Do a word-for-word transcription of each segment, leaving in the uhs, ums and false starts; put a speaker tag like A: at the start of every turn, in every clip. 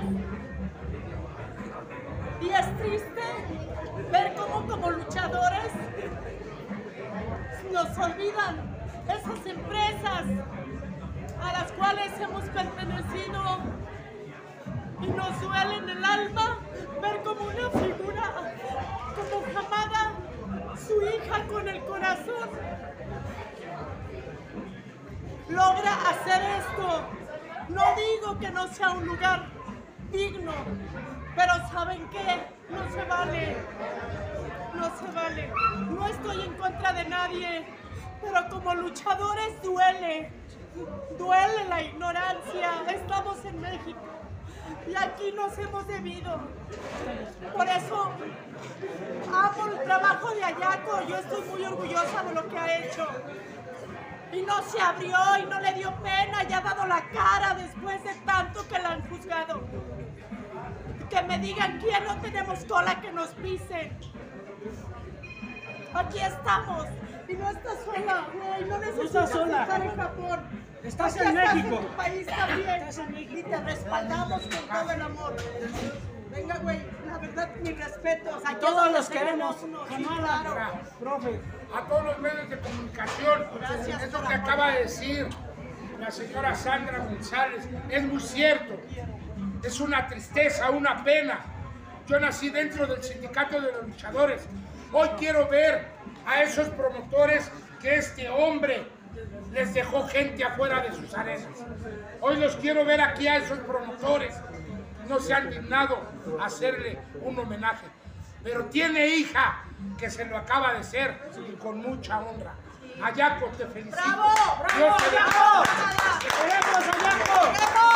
A: Y es triste ver cómo como luchadores nos olvidan esas empresas a las cuales hemos pertenecido y nos duele en el alma ver como una figura como Hamada, su hija con el corazón, logra hacer esto. No digo que no sea un lugar digno, pero ¿saben qué? No se vale, no se vale. No estoy en contra de nadie, pero como luchadores duele, duele la ignorancia. Estamos en México y aquí nos hemos debido. Por eso amo el trabajo de Ayaco. Yo estoy muy orgullosa de lo que ha hecho. Y no se abrió y no le dio pena y ha dado la cara después de tanto que la han juzgado. Que me digan que ya no tenemos cola que nos pisen. Aquí estamos y no estás sola, güey. No necesitas estar en Japón.
B: Estás
A: Aquí
B: en
A: estás
B: México.
A: En tu país también.
B: Estás en México.
A: Y te respaldamos con todo el amor. Venga, güey, la verdad, mis respetos. Aquí
B: Todos los
A: tenemos
B: queremos.
A: uno. Sí,
B: Hamada,
A: claro.
B: profe.
C: A todos los medios de comunicación,
A: Gracias
C: eso
A: por
C: que
A: apoyar.
C: acaba de decir la señora Sandra González es muy cierto. Es una tristeza, una pena. Yo nací dentro del sindicato de los luchadores. Hoy quiero ver a esos promotores que este hombre les dejó gente afuera de sus arenas. Hoy los quiero ver aquí a esos promotores. No se han dignado a hacerle un homenaje. Pero tiene hija que se lo acaba de ser y con mucha honra. Ayaco, te felicito.
A: ¡Bravo! ¡Bravo!
C: Dios te
A: ¡Bravo!
C: bendiga.
B: ¡Te queremos, Ayaco!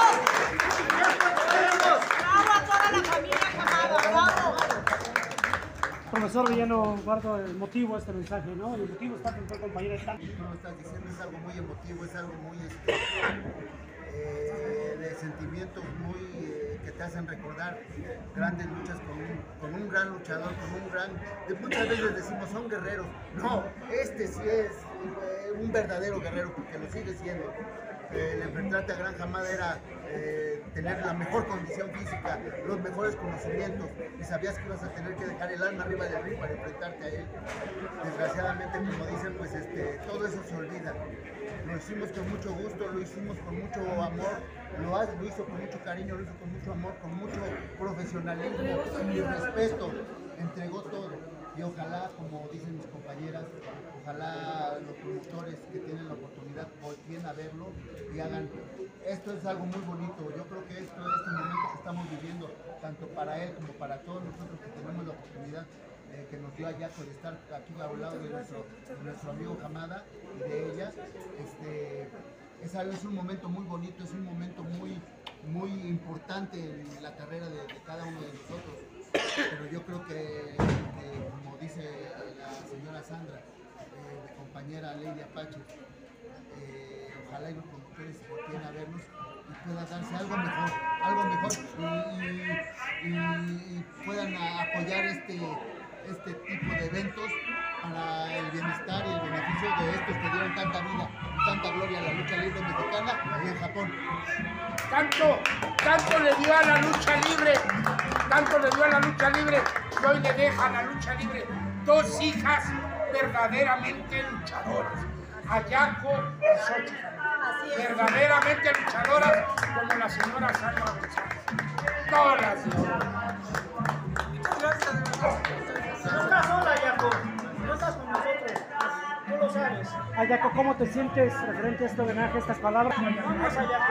A: ¡Bravo! ¡Bravo a toda la familia Hamada! ¡Bravo!
B: Profesor Villano Guardo, el motivo de este mensaje, ¿no? El motivo está con tu compañera está.
D: Como estás diciendo, es algo muy emotivo, es algo muy este, eh, de sentimientos muy eh, que te hacen recordar grandes luchas con un, con un gran luchador, con un gran, de muchas veces decimos son guerreros, no, este sí es eh, un verdadero guerrero porque lo sigue siendo. Eh, el enfrentarte a Gran Hamada era eh, tener la mejor condición física, los mejores conocimientos y sabías que ibas a tener que dejar el alma arriba del ring para enfrentarte a él. Desgraciadamente, como dicen, pues este, todo eso se olvida. Lo hicimos con mucho gusto, lo hicimos con mucho amor, lo, ha- lo hizo con mucho cariño, lo hizo con mucho amor, con mucho profesionalismo y respeto, entregó todo. Y ojalá, como dicen mis compañeras, ojalá los productores que tienen la oportunidad volteen a verlo y hagan. Esto es algo muy bonito. Yo creo que esto, este momento que estamos viviendo, tanto para él como para todos nosotros que tenemos la oportunidad eh, que nos dio Ayaco de estar aquí al lado de nuestro, de nuestro amigo Hamada y de ella, este, es, algo- es un momento muy bonito, es un momento muy, muy importante en la carrera de, de cada uno de nosotros. Pero yo creo que, que, como dice la señora Sandra, eh, mi compañera Lady Apache, eh, ojalá y los productores volteen a vernos y pueda darse algo mejor, algo mejor y, y- y- y puedan a- apoyar este, este tipo de eventos para el bienestar y el beneficio de estos que dieron tanta vida y tanta gloria a la lucha libre mexicana y en Japón.
C: Tanto, tanto le dio a la lucha libre, tanto le dio a la lucha libre, que hoy le deja a la lucha libre dos hijas verdaderamente luchadoras, Ayaco y Xochitl, verdaderamente luchadoras como la señora Sandra González. Todas las
B: No estás sola, Ayaco. No estás con nosotros. Tú lo sabes. Ayaco, ¿cómo te sientes referente a este homenaje, a estas palabras? Vamos, Ayaco.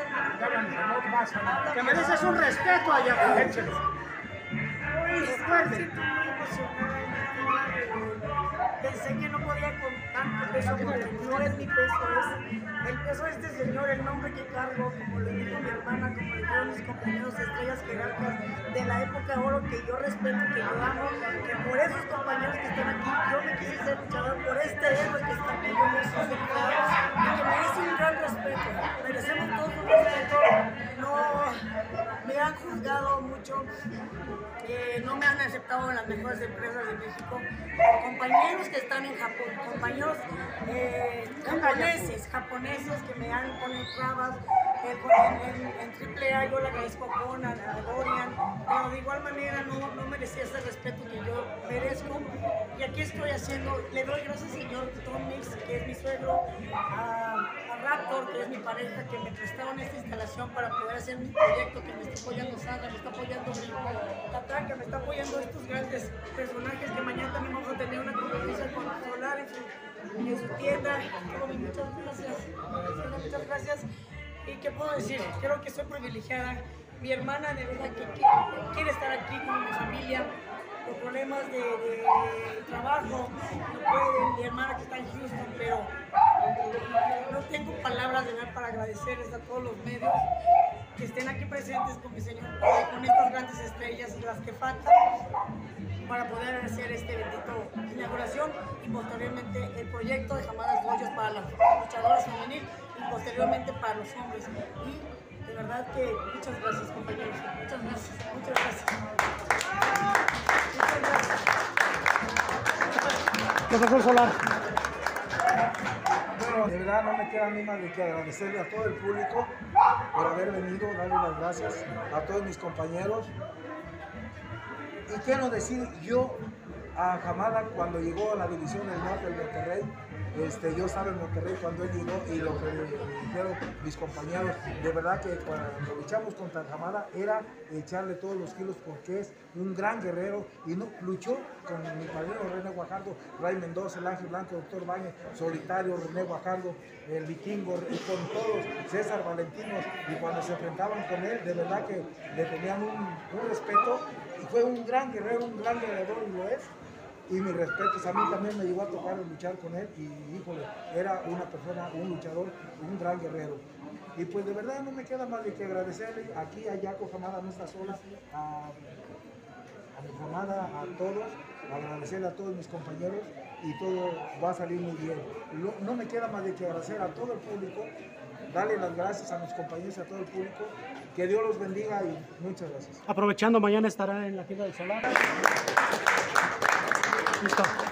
B: Te mereces un respeto, Ayaco.
E: Muy fuerte, muy emocionada. Pensé que no podía con tanto peso, porque no es mi peso, es el peso de este señor, el nombre que cargo, como le dijo mi hermana, como le dijeron mis compañeros estrellas jerarcas de la época de oro, que yo respeto, que yo amo, que por esos compañeros que están aquí, yo me quise ser luchador por este héroe que está aquí, yo me quise ser luchador, y que merece un gran respeto, merecemos todos un respeto, no me han juzgado mucho, eh, no me han aceptado en las mejores empresas de México, compañeros que están en Japón, compañeros eh, japoneses, japoneses que me han ponido trabas, En, en, en triple A yo le agradezco a Conan, a Dorian, pero de igual manera no, no merecía ese respeto que yo merezco. Y aquí estoy haciendo, le doy gracias al señor Tom Mix, que es mi suegro, a, a Raptor, que es mi pareja, que me prestaron esta instalación para poder hacer mi proyecto, que me está apoyando Sandra, me está apoyando Tatán, que me está apoyando estos grandes personajes, que mañana también vamos a tener una conferencia con Solar en su, en su tienda. Muchas gracias, muchas gracias. ¿Y qué puedo decir? Creo que soy privilegiada. Mi hermana de verdad que quiere, quiere estar aquí con mi familia. Los problemas de, de trabajo no pueden. Mi hermana que está en Houston, pero no tengo palabras de verdad para agradecerles a todos los medios que estén aquí presentes con mi señor, con estas grandes estrellas, las que faltan, para poder hacer este bendito inauguración y posteriormente el proyecto de Jamadas Doyos para las luchadoras femenil y posteriormente para los hombres. Y de verdad que muchas gracias, compañeros, muchas gracias, muchas gracias. Muchas gracias.
B: Profesor Solar. Bueno, de verdad no me queda ni más de que agradecerle a todo el público por haber venido, darle las gracias a todos mis compañeros. Y quiero decir, yo a Hamada cuando llegó a la división del norte del Monterrey, este, yo estaba en Monterrey cuando él llegó y lo que me dijeron mis compañeros, de verdad que cuando luchamos contra Hamada era echarle todos los kilos porque es un gran guerrero y no, luchó con mi padrino René Guajardo, Ray Mendoza, el Ángel Blanco, Doctor Bañez, Solitario, René Guajardo, el Vikingo, y con todos, César Valentino, y cuando se enfrentaban con él, de verdad que le tenían un, un respeto y fue un gran guerrero, un gran guerrero y lo es. Y mis respetos, a mí también me llegó a tocar luchar con él y híjole, era una persona, un luchador, un gran guerrero. Y pues de verdad no me queda más de que agradecerle aquí a Yaco Hamada, no está sola, a, a mi Hamada, a todos, agradecerle a todos mis compañeros y todo va a salir muy bien. No, no me queda más de que agradecer a todo el público, darle las gracias a mis compañeros y a todo el público, que Dios los bendiga y muchas gracias.
F: Aprovechando, mañana estará en la tienda del Solar. Listo.